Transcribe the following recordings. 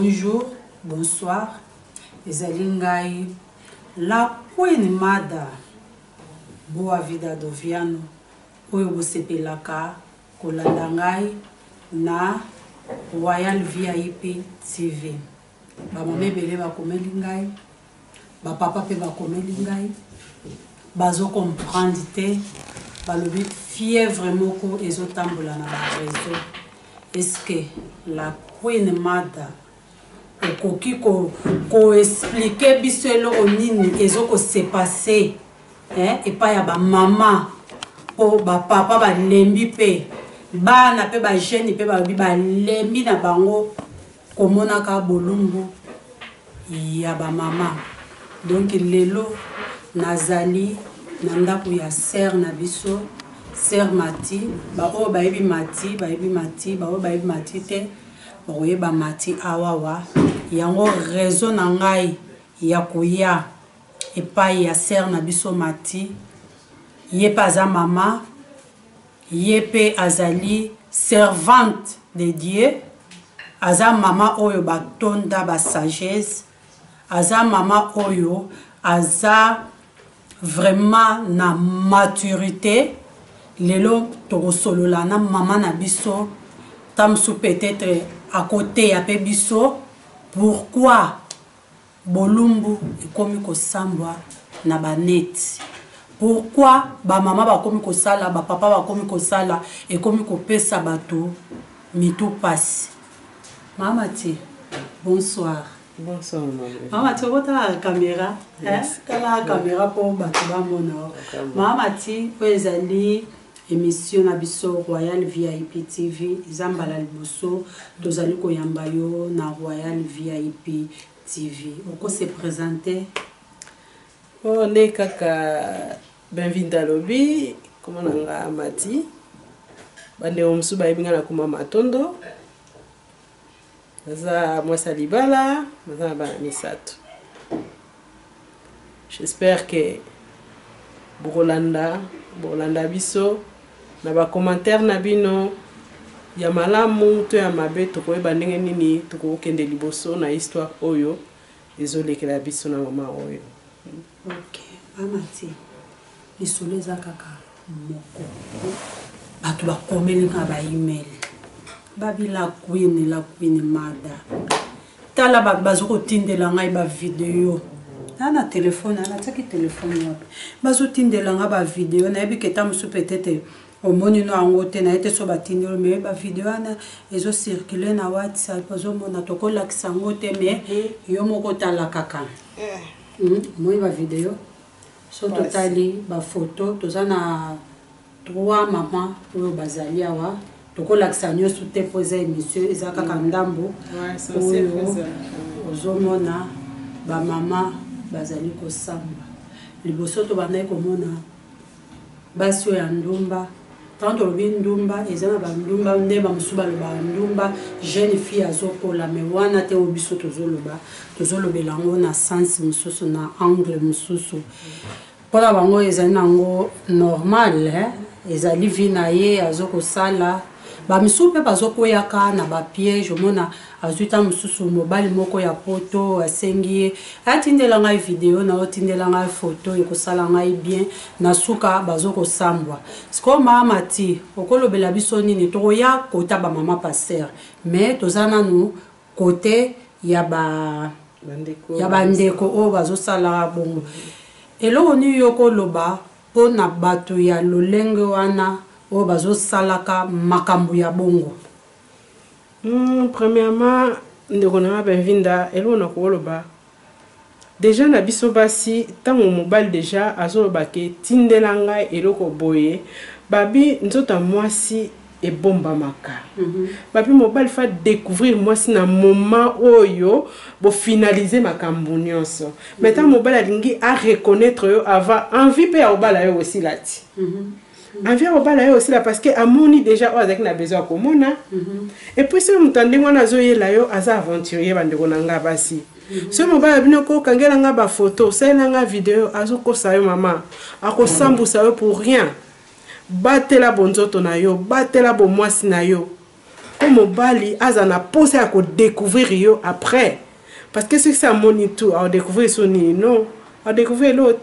Bonjour, bonsoir. Ezalingai la Queen Mada Boa Vida Doviano oyo bosepelaka kolanda ngai na Royal VIP TV. Ba mama ebele bakomeli ngai, ba papa pe bakomeli ngai, bazo comprendre te, balobi fièvre moko ezotambola na ba réseau. Est-ce que la Queen Mada okoki ko expliquer biso eloko nini ezoko se passer epai ya ba mama po ba papa balembi pe bana pe ba jeune pe ba balembi na bango komona ka bolumbu ya ba mama. Donc lelo nazali na ndako ya sœur na biso, sœur Mati, ba o ba yebi Mati, ba yebi Mati, ba o ba yebi Mati te, ba o yeba Mati awawa. Yango raison na ngai ya koya epai ya sœur na biso Mati, ye pa za mama, ye pe azali servante de Dieu, aza mama oyo batonda ba sagesse, aza mama oyo aza vraiment na maturité. Lelo tokosolola na mama na biso tamsu peut-être à côté ya pe biso pourquoi bolumbu ekomi kosambwa na baneti, pourquoi ba mama bakomi kosala, ba papa bakomi kosala ekomi kopesa bato mitu pasi. Mama Ti, bonsoir. Bonsoir, Mama Ti, obota la caméra, kala caméra pour bato bamona. Mama Ti, po ezali émission na biso Royal VIP TV, Zambala liboso, tozali koyamba yo na Royal VIP TV. Oko se présenter. On est kaka Benvinda Lobby, comment on a Mati. Bande omsu ba ibinga na kuma matondo. Za moi salibala, za ba misato. J'espère que Bolanda biso na ba commentaire na bino ya malamu to ya mabe to ko ba ndenge nini to ko kende liboso na histoire oyo ezolekela biso na mama oyo. Ok, Mama Ti, isoleza kaka moko. Bato bakomeli ka ba email. Babi la Queen Mada. Tala bazoko tindela ngai ba video. Ana téléphone, ana taki téléphone wapi. Bazo tindela nga ba video na yebi keta musu peut-être au moni no angote na ete so batindelo me ba video ana ezo circuler na WhatsApp bazo mona tokola kisangote me yo moko tala kaka. Moi ba video so totali ba photo tozana 3 mama oyo bazali awa tokola kisanyo su te poser émission ezaka kandambo. Ozomona ba mama bazali kosamba liboso to banayi komona basio ya ndumba tanto lobi ndumba ezana ba ndumba nde ba musuba loba ndumba jeune fille azokola me wana te obiso tozolobela ngo na sens mususu na angle mususu pona bango ezali nango normal ezali vina ye azokosala ba misu pe bazokoyaka na ba piège mona azuta mususu mobali moko ya poto asengi atindela ngai video na otindela ngai photo ekosala ngai bien na suka bazoko sambwa siko Mama Ti okolobela biso nini tokoya kota ba mama passer mais tozana nu côté ya bandeko o bazosala bongo eloko ni yokoloba pona bato ya lolenge wana o bazo salaka makambu ya bongo. Premièrement, ndekona Benvinda elona koloba. Déjà na biso basi tango mobile déjà azoloba ke tindelanga eloko boye babi nzota mwasi e bomba maka. Babi mobile fa découvrir mwasi na moment oyo bo finaliser makambu nyonso. Maintenant mobile alingi a reconnaître yo avant envie pe ya obala yo aussi lati. Envie obala yo aussi là parce que amoni déjà avec na besoin komona. Et puis si mutande ngwana zoyela yo aza aventurier bandeko nanga basi. Si mobile bino ko kangela nga ba photo, sala nga vidéo azoko sa yo mama. Akosambusa yo pour rien. Batela bonzoto na yo, batela bo mwasi na yo. pour mobali azana posé à découvrir yo après parce que c'est ça mon tout à découvrir son non à découvrir l'autre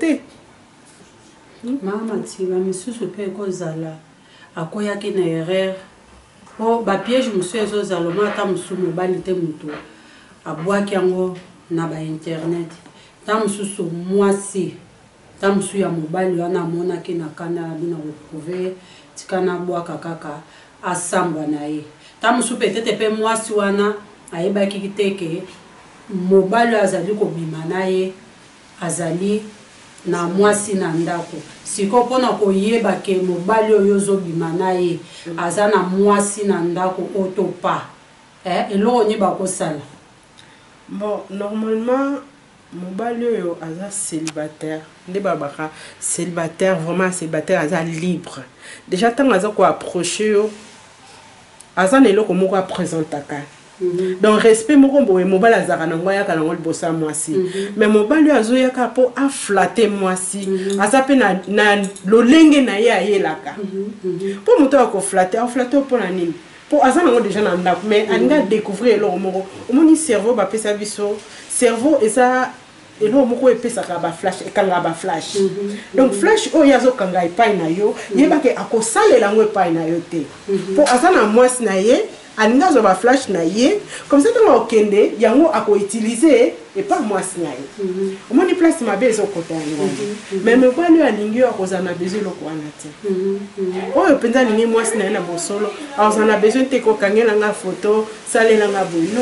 mama ti ba misusu pe ko zala akoya ki na erreur po ba piège musu ezo zala mata musu mobali te mutu abwaki yango na ba internet ta mususu mwasi ta musu ya mobali wana mona ki na kana bina retrouver tikana bwaka kaka asamba na ye ta musu peut-être pe mwasi wana ayebaki kiteke mobali azali ko bima na ye azali na mwasi na ndako siko pona ko yeba ke mobali oyo zo bima na ye azana mwasi na ndako otopa eloko ni ba ko sala. Bon, normalement, mobali oyo aza célibataire. Nde babaka célibataire, vraiment célibataire, aza libre. Déjà, tant aza ko approcher yo, aza nelo ko moko présentaka. Donc respect moko boye mobali azaka na ngoya kala ngol bossa mwasi. Mais mobali azo yaka po a flatter mwasi. Aza pe na lolenge na ye ayelaka. Po moto ko flatter, a flatter po na nini? Pour azan on déjà dans la mais on a découvrir leur moro au moins cerveau ba pesa biso cerveau et ça et lo moko epesa ka ba flash e kanga ba flash donc flash o yazo kanga ipai na yo yeba ke akosalela ngwe pai na yo te pour azan na mwasi na ye alinga zo ba flash na ye comme ça dans okende yango ako utiliser et pas mwasi na ye au moins ni place ma bezo kota yango mais me kwa lui alingi akozana bezo lo kwa na te oyo penza ni mwasi na ye na bosolo azana bezo te ko kangela nga photo salela nga bono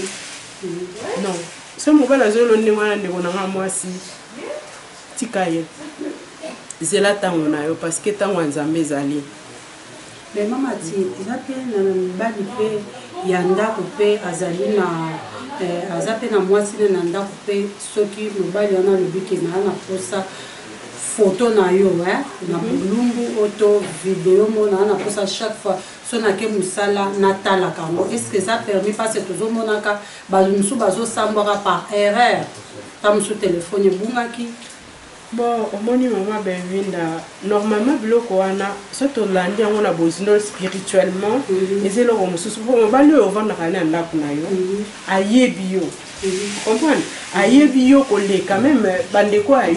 non ce mobile azolo ni mwana ndeko na nga mwasi tikaye zela tango na yo parce que tango nzambe ezali. Mais maman ti zape na mbali pe yanda coupe azali na azape na mwasi na nda coupe soki mobali wana lobiki na posa photo na yo na bulumbu auto vidéo mona na posa chaque fois sona ke musala natala kango est-ce que ça permet parce que toujours monaka bazumusu bazo sambora par erreur tam su téléphone bungaki. Bon, au moins, maman Benvinda, normalement, biloko wana, surtout l'année on a besoin spirituellement, et c'est le comme sous pour moi le vendre à l'anda kuna yo, aïe bio, comprendre, aïe bio collé quand même, bande quoi aïe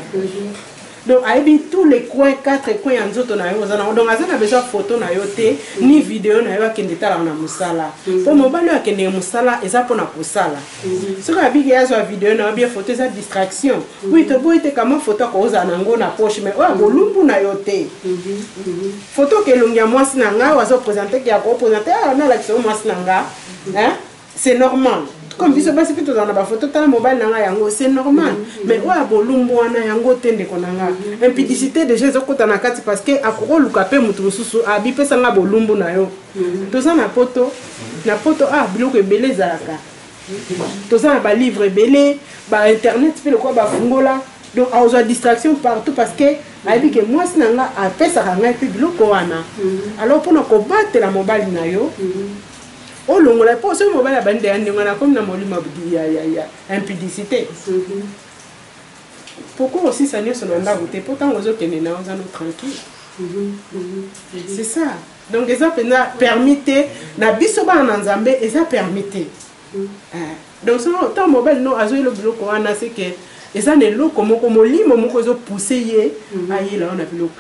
donc aïe tous les coins 4 coins en zoto na yo, donc azana besoin photo na yo te, ni vidéo na yo kende tala na musala, pour moi le kende musala, et ça pour na musala. Ce que abiki ya zo vidéo na bien photo ça distraction. Oui te boy te comment photo ko za nango na poche mais o bolumbu na yo te. Photo ke longia mwasi na nga wazo présenter ki ya ko présenter na la kiso mwasi na nga. Hein? C'est normal. Comme biso basi pito dans la photo tala mobile na nga yango c'est normal. Mais o bolumbu wana yango tende ko na nga. Impudicité de Jésus ko na kati parce que akoko luka pe mutu mususu abi pesa nga bolumbu na yo. To ça na poto biloko ebele zalaka. Tout ça ba livre belé ba internet fait le quoi ba fungola donc a besoin distraction partout parce que a dit que moi sinanga a fait ça nga puis biloko wana alors pour nous combattre la mobile na yo o longola pour ce mobile bande ya ndingana comme na molima ya impudicité pourquoi aussi ça ne se nanda goûter pourtant aux autres ne na tranquille c'est ça donc ça permettait na biso ba na nzambe et ça permettait. Donc tant mobile non azo le biloko wana c'est que et ça ne lo comme molimo moko zo pousser ye ayi la on a biloko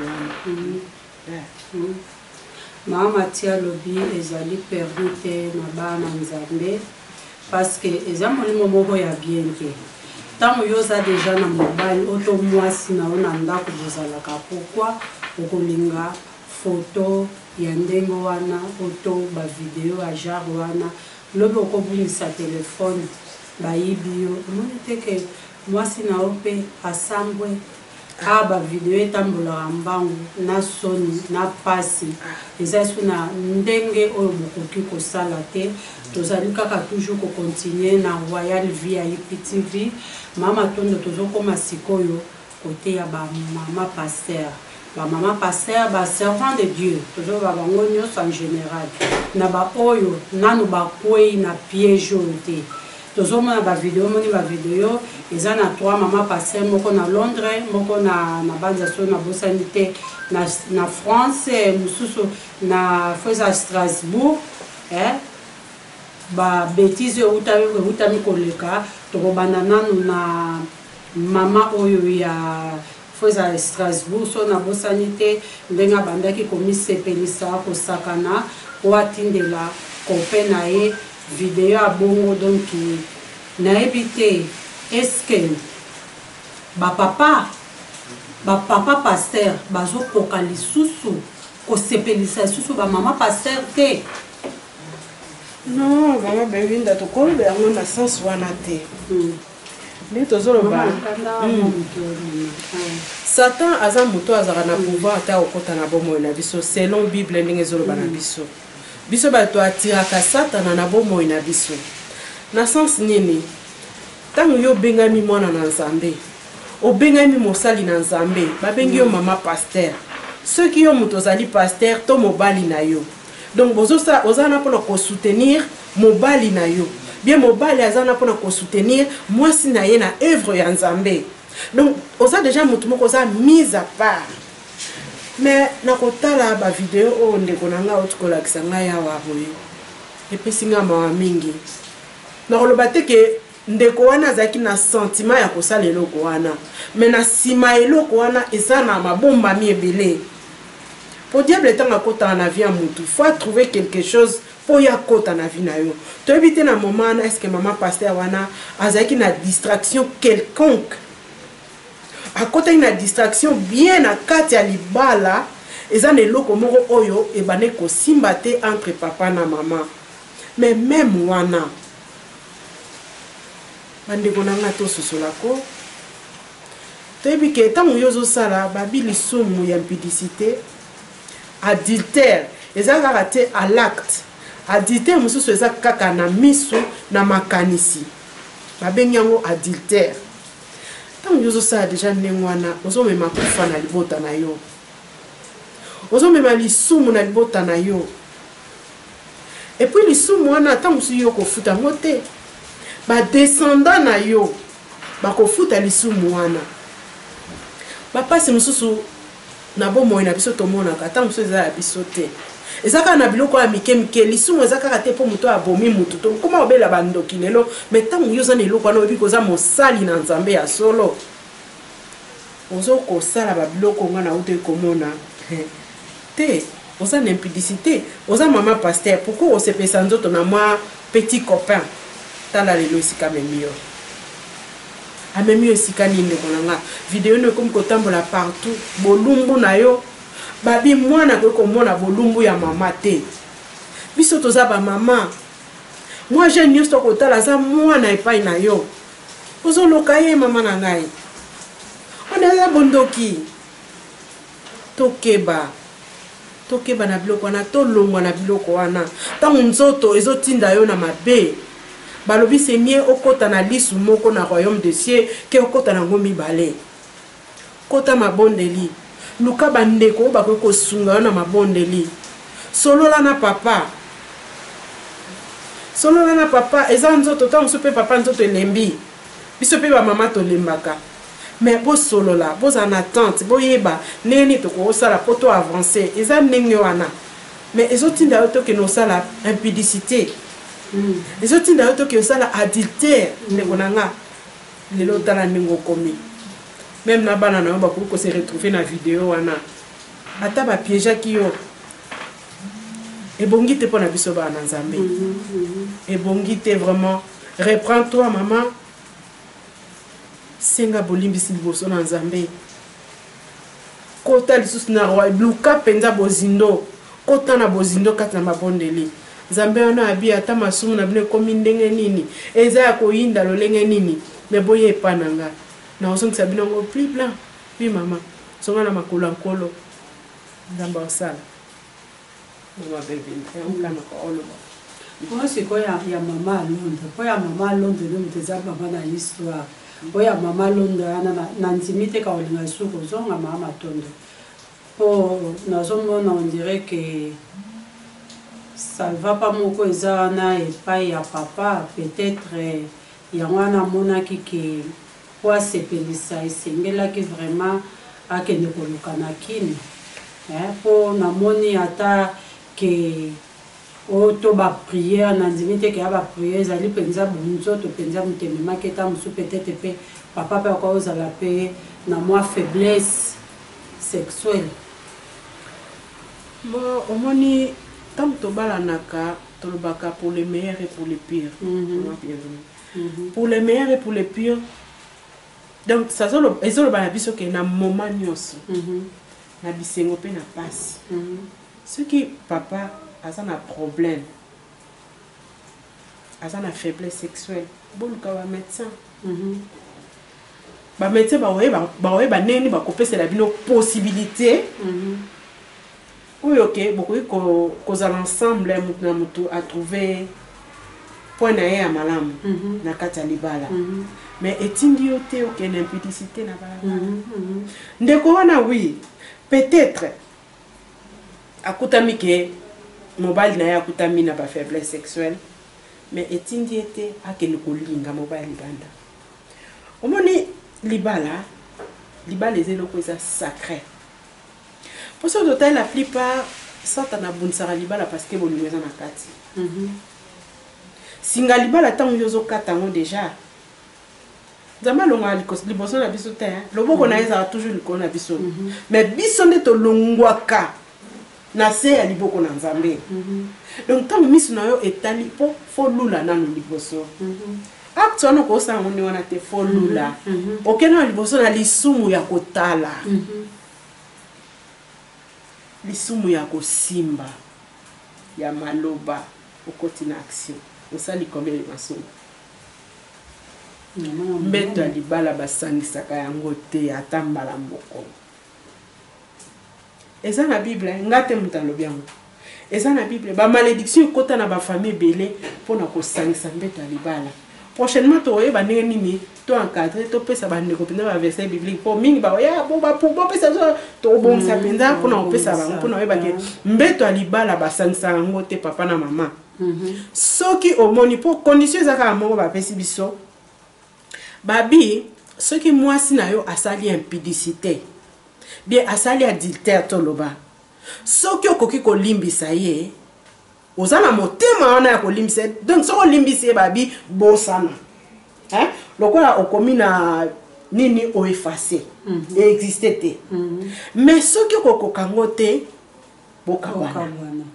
wana mama tia lobi ezali permettre na bana nzambe parce que ezamoli moko ya bien ke tant yo za déjà na mobile auto mwasi na ona ndako bozalaka pourquoi okolinga photo ya ndengo wana auto ba vidéo a genre wana lobe okobunisa téléphone bayibi yo omoni te ke mwasi na yo mpe asambwe ba vidéo etambolaka mbangu na soni na pasi eza so na ndenge oyo bokoki kosala te tozali kaka toujours kocontinue na Royal VIP TV mama tondo tozokoma sikoyo kote ya bamama pasteur maman pasteur ba servant de Dieu toujours ba bango nyonso en général na ba oyo nanu ba kwei na piège ote toujours mona ba vidéo moni ba vidéo eza na 3 maman pasteur moko na Londres moko na banza so na bosanité na France mususu na Feza Strasbourg ba bêtise utami koleka tokobanda nanu na mama oyo ya foza Strasbourg so na bosani te ndenge abandaki komisepelisa kosakana po atindela copain na ye video ya bongo. Donc nayebi te eske bapapa pasteur bazokoka lisusu kosepelisa lisusu bamama pasteur te? Non, mama Benvinda tokoloba yango na sens wana te. Nde tozoloba Satan aza moto azaka na pouvoir ata okota na bomoi na biso selon Bible ndenge ezoloba na biso. Biso bato atiraka Satana na bomoi na biso. Na sens nini? Tango yo bengami mwana na Nzambe, obengami mosali na Nzambe, babengi yo mama pasteur. Soki yo moto ozali pasteur to mobali na yo. Donc bozosa ozana pona ko soutenir mobali na yo. Bien mobali azana pona ko soutenir mwasi na ye na œuvre ya Nzambe. Donc oza déjà moto moko oza mise à part. Mais nakotala ba vidéo o ndeko na nga otukola kisanga ya waboye. Epesinga mawa mingi. Nakoloba te ke ndeko wana azaki na sentiment ya kosala eloko wana. Mais na sima eloko wana eza na mabomba mi ebele. Pour diable étant à côté en avion mutu, faut trouver quelque chose pour y côté en avion na yo. Tu éviter na moment est-ce que maman pasteur wana azaki na distraction quelconque. À côté une distraction bien à kati ya libala, eza ne loko moko oyo e bane ko simbate entre papa na maman. Mais même wana bande konanga to sosolako. Tu éviter tant yozo sala babi lisumu ya impudicité. Adultère, eza raté à l'acte. Adultère mususu eza kaka na miso na makanisi. Babengi yango adultère. Tant yozo sa déjà nengwana, ozo mema kufa na libota na yo. Ozo mema lisumu na libota na yo. Et puis lisumu wana tant musu yo ko futa ngote. Ba descendant na yo ba ko futa lisumu wana. Ba pasi mususu na bomoi na biso tomona kata muso eza ya biso te ezaka na biloko ya mike mike lisumu ezaka kate po muto abomi mutu to koma obela bandoki lelo mais tango yoza na eloko wana obi koza mosali na Nzambe ya solo ozo kosala ba biloko nga na ute komona te oza na impudicité oza mama pasteur pourquoi osepesa nzoto na mwa petit copain tala lelo esika memio amemi esika nini konanga vidéo ne comme kotambola partout bolumbu na yo babi mwana ko komona bolumbu ya mama te biso toza ba mama moi je news to kotala za mwana epai na yo ozo lokaye mama na ngai ona ya bondoki tokeba na biloko wana tolongwa na biloko wana tango nzoto ezotinda yo na mabe balobi c'est mieux okota na lisu moko na royaume des cieux que okota na ngomi balé kota mabondeli luka bandeko bakoko sunga na mabondeli solola na papa eza nzoto tango sope papa nzoto elembi biso pe ba mama to lembaka mais bo solola bo en attente bo yeba neni to ko sala poto avancer eza ndenge wana mais ezotinda yo to ke no sala impudicité. Les autres qui ont ça adultère, les konanga, les autres là n'ont commis. Même na banana on va pouvoir se retrouver dans la vidéo wana. Ata ba piège qui yo. Et bongi te pour na biso ba na Nzambe. Et bongi te vraiment reprends-toi maman. Senga bolimbi silboso na Nzambe. Kota lisusu na roi bluka penza bozindo. Kota na bozindo kata na mabondeli. Nzambe wana abi ata masumu na bino komi ndenge nini eza ya koyinda lolenge nini me boye epananga na osongisa bino ngo plus blanc oui mama songa na makolo nkolo Nzambe osala mama Benvinda ngana ko oloba moi c'est quoi ya mama Londres quoi ya mama Londres le mteza mama na histoire quoi ya mama Londres na intimité ka olinga suko zonga mama tondo po nazomona on dirait que ça va pas moko ezana et pas ya papa peut-être yangwana mona ki kwa sepelisa esengela ki vraiment akende koluka na kini po na moni ata ke to ba prière na ndimite ke ba prière ezali penza bonzo to penza mutemema keta musu peut-être pe papa pe ko ozala pe na moi faiblesse sexuelle. Bon, omoni tant to balanaka to lobaka pour les meilleurs et pour les pires. Pour les meilleurs et pour les pires. Donc ça solo ezolo ba biso ke na moment nyonso. Na bisengo pe na passe. Ce qui papa a un problème. A une faiblesse sexuelle. Bon ka ba médecin. Ba médecin ba oye ba neni ba kopesa la bino possibilité. Oui, ok, beaucoup cause l'ensemble à trouver point à malam na kati libala. Mais est-il ok ok l'impudicité na bala. Ndeko wana oui, peut-être akutami ke mobile na ya akutami na ba faiblesse sexuelle, mais est-il été akele kolinga mobile libanda. Omoni libala les eloko eza sacré. Pour ce total, la plupart sortent à Bunsara Libala parce que vous avez un kati. Singa Libala tant yozo katango déjà. Zama longa liboso na biso te. Lobo kona eza toujours likona biso. Mais biso ne to longwaka na se ya liboko na Nzambe. Donc tant misu na yo etali po fo lula na liboso. Actuellement ko sa ngoni wana te fo lula. Okena liboso na lisumu ya kotala. Lisumu ya kosimba ya maloba okoti na action osali combien de masomo mbeto libala basangisaka yango te ata mbala moko eza na bible ngate mutalo byango eza na bible ba malédiction ekota na ba famille belé pona kosangisa mbeto libala prochainement to oyeba ndenge nini to encadrer to pesa ba ndeko penda ba verset biblique pour mingi ba ya bo ba pesa to bongisa penda pona opesa ba pona oyeba ke mbeto libala basangisa ngo te papa na mama. Soki omoni pour condition ezaka moko ba pesi biso babi soki mwasi na yo asali impudicité bien asali adultère to loba soki okoki kolimbisa ye ozana motema wana ya kolimbisa donc soko limbisa babi bosana hein lokola okomi na nini o effacer exister te mais soki okokoka ngo te bokabwana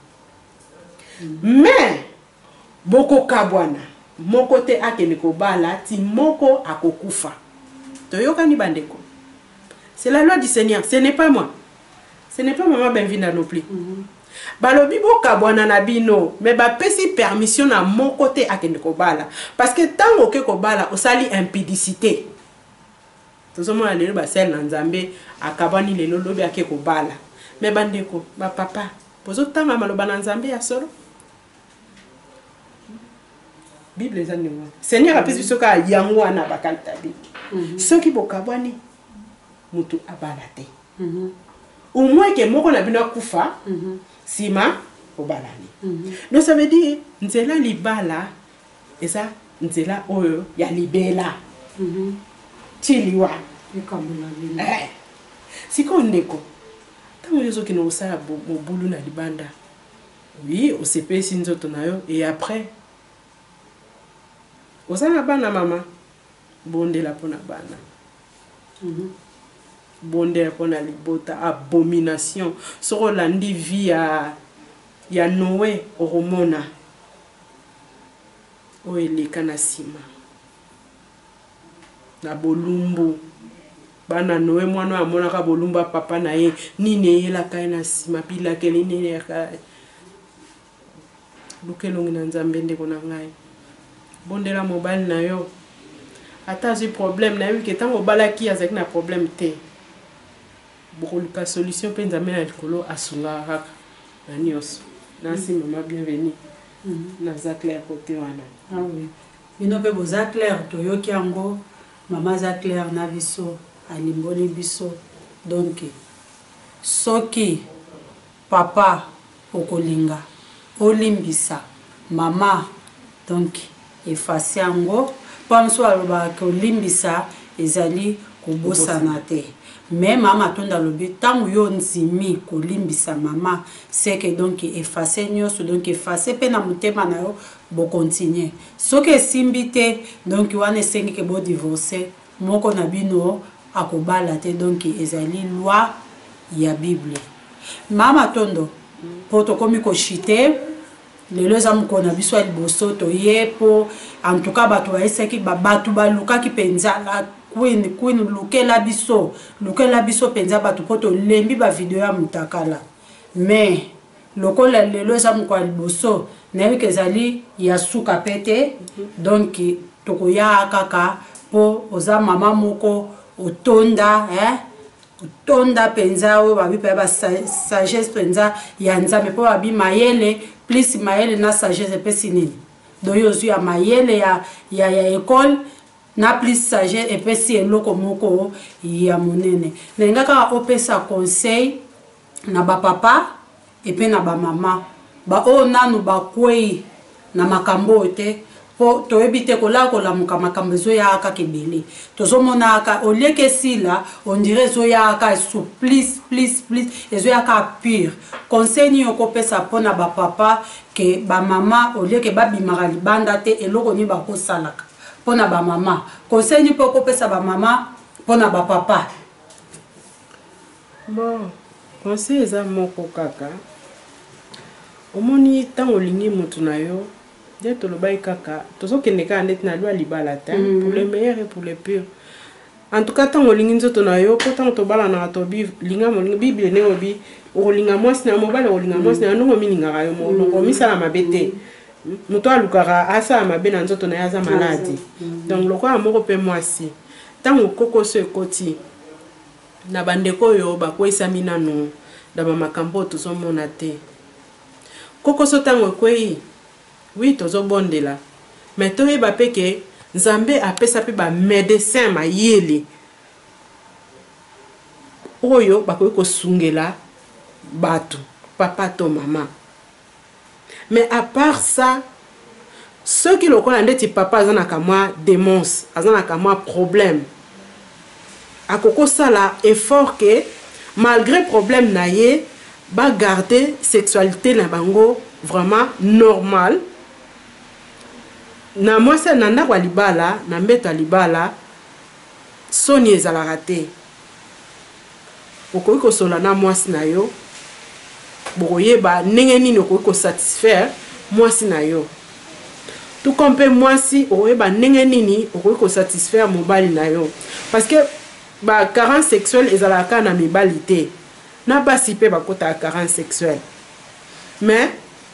mais bokokabwana moko te akende kobala ti moko akokufa toyokani bandeko. C'est la loi du Seigneur, ce n'est pas moi, ce n'est pas maman Benvinda non plus. Balobi bokabwana na bino mais ba pesi permission na mon côté akende kobala parce que tant que kobala osali impudicité tozomo na lelo ba sel na Nzambe akabani lelo lobi ake kobala mais bandeko ba papa pozo tanga maloba na Nzambe ya solo Bible les animaux Seigneur a pesi soka yango wana bakalta bi soki bokabwani mutu abala te au moins que moko na bino kufa sima obalani. Donc ça veut dire nzela libala eza nzela oyo ya libela chiliwa siko ndeko tango yozo kino osala mobulu na libanda oui osepesi nzoto na yo et après osala bana mama bondela pona bana bondela pona libota abomination soko landi via ya Noé oromona oeleka na sima na bolumbu bana Noé mwana amonaka bolumba papa na ye nini yelaka na sima pila kele nini yaka lukelongi na Nzambe ndeko na ngai bondela mobile na yo ata j'ai problème na yo ke tango balaki azaki na problème te bokoluka solution pe Nzambe na likolo asunga kaka na nyonso. Nansi maman bienvenue. Naza Claire côté wana. Ah oui. Bino pe boza Claire toyoki yango maman za Claire na biso alimboni biso donc soki papa okolinga olimbisa mama donc efasi yango pamso aloba ko limbisa ezali kobosana te. Mais mama tonda lobi tango yo nzimi kolimbisa mama c'est que donc effacer nyonso donc effacer pe na mutema na yo bo continuer soki esimbi te donc wana esengi ke bo divorcer moko na bino akobala te donc ezali loi ya Bible. Mama tondo po tokomi koshite lelo eza mokolo na biso ya liboso toye po en tout cas bato bayesaki bato balukaki mpenza la queen lukela biso penza bato po tolembi ba video ya mutakala. Mais lokola lelo eza mokolo ya liboso nayebi ke ezali ya suka pete donc tokoya kaka po oza mama moko otonda otonda penza oyo babi pe ba sagesse penza ya nzambe po babi mayele plus mayele na sagesse epesi nini donc yozu ya mayele ya école na plus sagesse epesi eloko moko ya monene na ngaka opesa conseil na ba papa epe na ba mama ba o nanu ba kwei na makambo te po toyebi te kola makambo ezoya aka kebele tozomona aka olieke sila on dirait ezoya aka please ezoya aka pire. Conseil ni okopesa pona ba papa ke ba mama olieke babimaka libanda te eloko ni bakosalaka pona ba mama. Conseil ni okopesa ba mama pona ba papa. Bon, conseil eza moko kaka omoni tango lingi mutu na yo dès que le bail kaka tozo keneka net na loi libala ta pour les meilleurs et pour les pires. En tout cas tant olingi nzoto na yo tant to bala na to linga mo bible ne obi o linga mwasi na mobala o linga mwasi na no mininga yo mo no misala mabete muto alukara asa mabe na nzoto na yaza maladi. Donc loko amoko pe mwasi tant koko so ekoti na bandeko yo bakwesa minano da makambo to so mona te koko so tango kwei. Oui, tozo bondela. Mais toye ba peke Nzambe apesa pe ba médecin mayele. Oyo bakoy ko sungela batu, papa to maman. Mais à part ça, ceux qui le connaissent ndeti papa azana kamwa démence, azana kamwa problème. Akoko sala effort que malgré problème na ye ba garder sexualité na bango vraiment normal. Na mwasa nanda kwa libala na mbeto libala soni ezalaka te okoki kosola na mwasi na yo bokoyeba ndenge nini okoki kosatisfaire mwasi na yo tout comme pe mwasi okoyeba ndenge nini okoki kosatisfaire mobali na yo parce que ba carence sexuelle ezalaka na mibali te na basi pe bakota carence sexuelle mais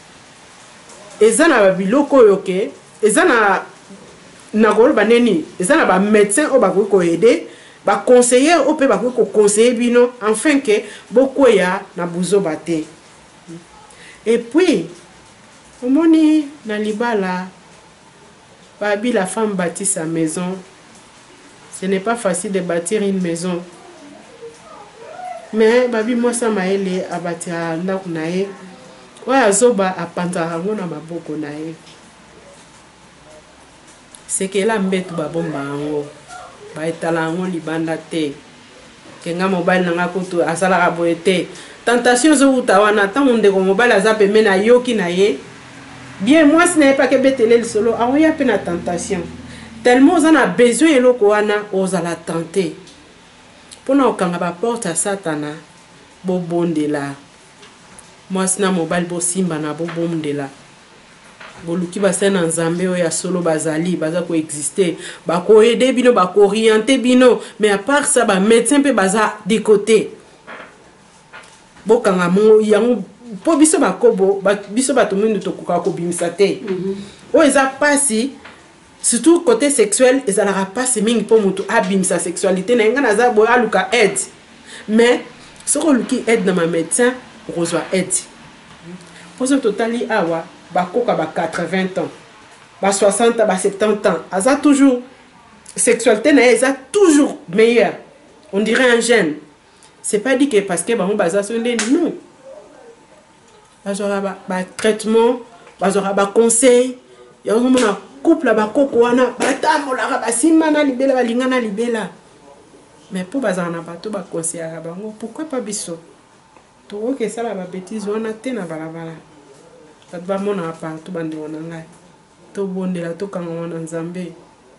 ezana babiloko yoke ezana na golo baneni ezana ba médecin o bakoki ko aider ba conseiller o pe bakoki ko conseiller bino afin que bokoya na buzo bate. Et puis omoni na libala babi la femme bâtit sa maison. Ce n'est pas facile de bâtir une maison, mais babi mwasa maele abatira ndako na ye oya zoba apantaka ngo na maboko na ye. C'est que la mbet babomba ngo ba etala ngo libanda te kenga mobile nanga kutu asala ka boete tentation zo utawana tant onde ko mobile azape mena yoki na ye bien moi ce n'est pas que betele solo aoya pe na tentation tellement on a besoin eloko wana ozala tenter pona okanga ba porte à satana bo bondela moi sina mobile bo simba na bo bondela boluki basena nzambe oya solo bazali baza ko exister ba ko aider bino ba ko orienter bino mais à part ça ba médecin pe baza de côté bokanga mo yango po biso ba kobo biso ba tomundu to koka ko bimisa te o eza pasi surtout côté sexuel ezalaka pasi mingi po mutu abimisa sexualité na ngana za bo aluka aide mais soko luki aide na ma médecin rozwa aide poso totali awa bakoka ba 80 ans ba 60 ba 70 ans aza toujours sexualité na eza toujours meilleure on dirait un jeune. C'est pas dit que parce que ba baza sonde non bazora ba traitement bazora ba conseil ya mona couple ba koko wana batamola ba simana libela balingana libela mais pour bazana bato ba conseiller bango pourquoi pas biso to que ça la ba bêtise on a té na balabala bat ba mona pa to bande wana ngai to bondela to kanga wana nzambe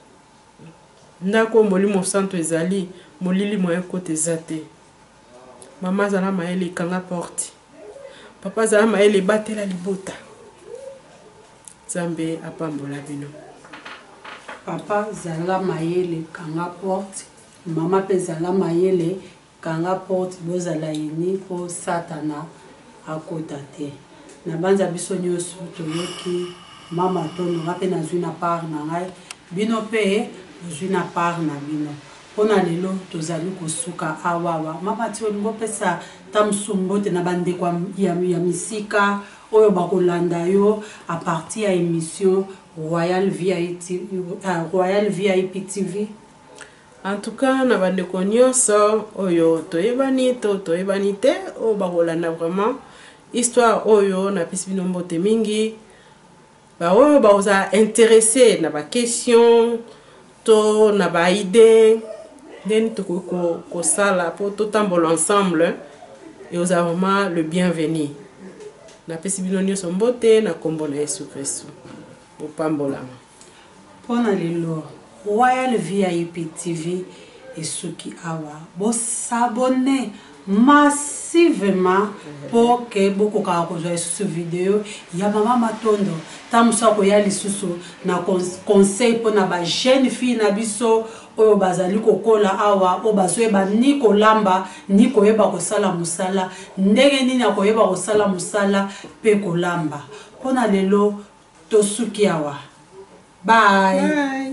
ndako molimo santo ezali molili moyen côté zate mama zala maele kanga porte papa zala maele batela libota nzambe apambola bino papa zala maele kanga porte mama pe zala maele kanga porte bozala yini po satana akota te na banza biso nyonso toyoki mama tono ngape nazwi na part na ngai bino pe nazwi na part na bino pona lelo tozali kosuka awawa mama ti olingo pesa tamsumbote na bandeko ya misika oyo bakolanda yo a partir ya émission Royal VIP TV. En tout cas, na bandeko nyonso oyo toyebani toyebani te o bakolanda vraiment histoire oyo na pisi bino mbote mingi ba oyo ba oza intéressé na ba question to na ba idée den to ko sala pour tout tambola ensemble et aux vraiment le bienvenu na pisi bino nyonso mbote na kombo na Yesu Kristo opambola pona lelo Royal VIP TV et Suki Awa. Bon s'abonner massivement pour que beaucoup de ce vidéo. Il y a maman Matondo. Tam so ko ya lisusu na conseil pour na ba jeune fille na biso oyo bazali kokola awa o bazoyeba ni kolamba ni koyeba kosala musala ndenge nini akoyeba kosala musala pe kolamba. Pona lelo to Suki Awa. Bye. Bye.